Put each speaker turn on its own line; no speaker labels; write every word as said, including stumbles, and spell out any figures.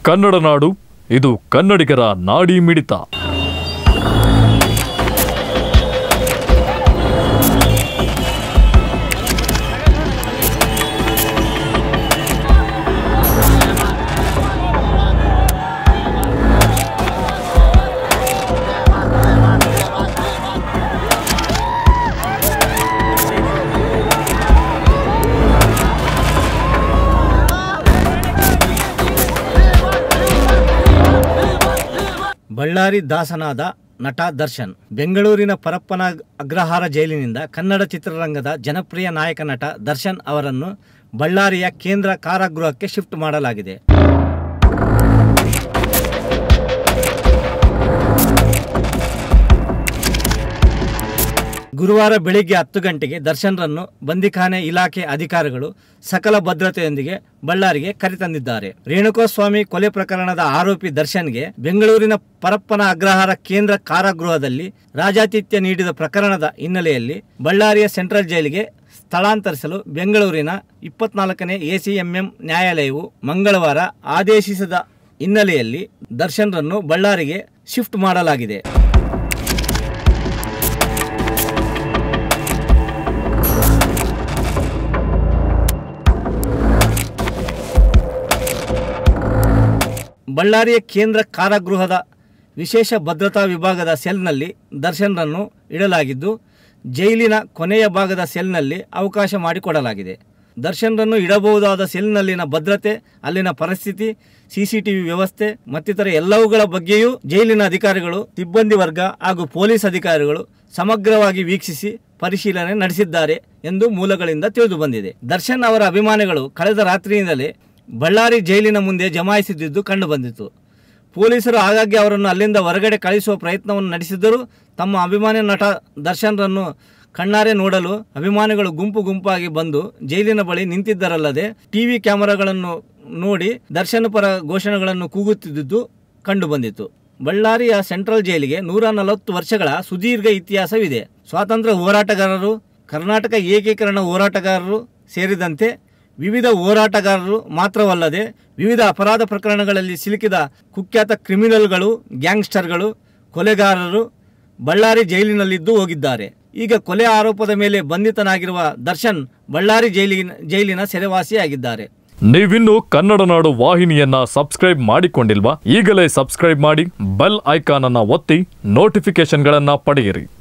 ಕನ್ನಡ ನಾಡು, ಇದು ಕನ್ನಡಿಗರ ನಾಡಿ ಮಿಡಿತ.
ಬಳ್ಳಾರಿ ದಾಸನಾದ ನಟ ದರ್ಶನ್. ಬೆಂಗಳೂರಿನ ಪರಪ್ಪನ ಅಗ್ರಹಾರ ಜೈಲಿನಿಂದ ಕನ್ನಡ ಚಿತ್ರರಂಗದ ಜನಪ್ರಿಯ ನಾಯಕ ನಟ ದರ್ಶನ್ ಅವರನ್ನು ಬಳ್ಳಾರಿಯ ಕೇಂದ್ರ ಕಾರಾಗೃಹಕ್ಕೆ ಶಿಫ್ಟ್ ಮಾಡಲಾಗಿದೆ. ಗುರುವಾರ ಬೆಳಿಗ್ಗೆ ಹತ್ತು ಗಂಟೆಗೆ ದರ್ಶನ್ರನ್ನು ಬಂದಿಖಾನೆ ಇಲಾಖೆ ಅಧಿಕಾರಿಗಳು ಸಕಲ ಭದ್ರತೆಯೊಂದಿಗೆ ಬಳ್ಳಾರಿಗೆ ಕರೆತಂದಿದ್ದಾರೆ. ರೇಣುಕಾಸ್ವಾಮಿ ಕೊಲೆ ಪ್ರಕರಣದ ಆರೋಪಿ ದರ್ಶನ್ಗೆ ಬೆಂಗಳೂರಿನ ಪರಪ್ಪನ ಅಗ್ರಹಾರ ಕೇಂದ್ರ ಕಾರಾಗೃಹದಲ್ಲಿ ರಾಜಾತಿಥ್ಯ ನೀಡಿದ ಪ್ರಕರಣದ ಹಿನ್ನೆಲೆಯಲ್ಲಿ ಬಳ್ಳಾರಿಯ ಸೆಂಟ್ರಲ್ ಜೈಲಿಗೆ ಸ್ಥಳಾಂತರಿಸಲು ಬೆಂಗಳೂರಿನ ಇಪ್ಪತ್ನಾಲ್ಕನೇ ಎಸಿಎಂಎಂ ನ್ಯಾಯಾಲಯವು ಮಂಗಳವಾರ ಆದೇಶಿಸಿದ ಹಿನ್ನೆಲೆಯಲ್ಲಿ ದರ್ಶನ್ರನ್ನು ಬಳ್ಳಾರಿಗೆ ಶಿಫ್ಟ್ ಮಾಡಲಾಗಿದೆ. ಬಳ್ಳಾರಿಯ ಕೇಂದ್ರ ಕಾರಾಗೃಹದ ವಿಶೇಷ ಭದ್ರತಾ ವಿಭಾಗದ ಸೆಲ್ನಲ್ಲಿ ದರ್ಶನ್ರನ್ನು ಇಡಲಾಗಿದ್ದು, ಜೈಲಿನ ಕೊನೆಯ ಭಾಗದ ಸೆಲ್ನಲ್ಲಿ ಅವಕಾಶ ಮಾಡಿಕೊಡಲಾಗಿದೆ. ದರ್ಶನ್ರನ್ನು ಇಡಬಹುದಾದ ಸೆಲ್ನಲ್ಲಿನ ಭದ್ರತೆ, ಅಲ್ಲಿನ ಪರಿಸ್ಥಿತಿ, ಸಿಸಿಟಿವಿ ವ್ಯವಸ್ಥೆ ಮತ್ತಿತರ ಎಲ್ಲವುಗಳ ಬಗ್ಗೆಯೂ ಜೈಲಿನ ಅಧಿಕಾರಿಗಳು, ಸಿಬ್ಬಂದಿ ವರ್ಗ ಹಾಗೂ ಪೊಲೀಸ್ ಅಧಿಕಾರಿಗಳು ಸಮಗ್ರವಾಗಿ ವೀಕ್ಷಿಸಿ ಪರಿಶೀಲನೆ ನಡೆಸಿದ್ದಾರೆ ಎಂದು ಮೂಲಗಳಿಂದ ತಿಳಿದು ಬಂದಿದೆ. ದರ್ಶನ್ ಅವರ ಅಭಿಮಾನಿಗಳು ಕಳೆದ ರಾತ್ರಿಯಿಂದಲೇ ಬಳ್ಳಾರಿ ಜೈಲಿನ ಮುಂದೆ ಜಮಾಯಿಸಿದ್ದು ಕಂಡುಬಂದಿತು. ಪೊಲೀಸರು ಆಗಾಗ್ಗೆ ಅವರನ್ನು ಅಲ್ಲಿಂದ ಹೊರಗಡೆ ಕಳಿಸುವ ಪ್ರಯತ್ನವನ್ನು ನಡೆಸಿದ್ದರೂ ತಮ್ಮ ಅಭಿಮಾನಿ ನಟ ದರ್ಶನ್ರನ್ನು ಕಣ್ಣಾರೆ ನೋಡಲು ಅಭಿಮಾನಿಗಳು ಗುಂಪು ಗುಂಪಾಗಿ ಬಂದು ಜೈಲಿನ ಬಳಿ ನಿಂತಿದ್ದರಲ್ಲದೆ ಟಿವಿ ಕ್ಯಾಮೆರಾಗಳನ್ನು ನೋಡಿ ದರ್ಶನ್ ಪರ ಘೋಷಣೆಗಳನ್ನು ಕೂಗುತ್ತಿದ್ದುದು ಕಂಡುಬಂದಿತು. ಬಳ್ಳಾರಿಯ ಸೆಂಟ್ರಲ್ ಜೈಲಿಗೆ ನೂರ ನಲವತ್ತು ವರ್ಷಗಳ ಸುದೀರ್ಘ ಇತಿಹಾಸವಿದೆ. ಸ್ವಾತಂತ್ರ್ಯ ಹೋರಾಟಗಾರರು, ಕರ್ನಾಟಕ ಏಕೀಕರಣ ಹೋರಾಟಗಾರರು ಸೇರಿದಂತೆ ವಿವಿಧ ಹೋರಾಟಗಾರರು ಮಾತ್ರವಲ್ಲದೆ ವಿವಿಧ ಅಪರಾಧ ಪ್ರಕರಣಗಳಲ್ಲಿ ಸಿಲುಕಿದ ಕುಖ್ಯಾತ ಕ್ರಿಮಿನಲ್ಗಳು, ಗ್ಯಾಂಗ್ಸ್ಟರ್ಗಳು, ಕೊಲೆಗಾರರು ಬಳ್ಳಾರಿ ಜೈಲಿನಲ್ಲಿದ್ದು ಹೋಗಿದ್ದಾರೆ. ಈಗ ಕೊಲೆ ಆರೋಪದ ಮೇಲೆ ಬಂಧಿತನಾಗಿರುವ ದರ್ಶನ್ ಬಳ್ಳಾರಿ ಜೈಲಿನ ಜೈಲಿನ ಸೆರೆವಾಸಿಯಾಗಿದ್ದಾರೆ.
ನೀವಿನ್ನು ಕನ್ನಡ ನಾಡು ವಾಹಿನಿಯನ್ನ ಸಬ್ಸ್ಕ್ರೈಬ್ ಮಾಡಿಕೊಂಡಿಲ್ವಾ? ಈಗಲೇ ಸಬ್ಸ್ಕ್ರೈಬ್ ಮಾಡಿ, ಬೆಲ್ ಐಕಾನ್ ಅನ್ನು ಒತ್ತಿ ನೋಟಿಫಿಕೇಶನ್ಗಳನ್ನ ಪಡೆಯಿರಿ.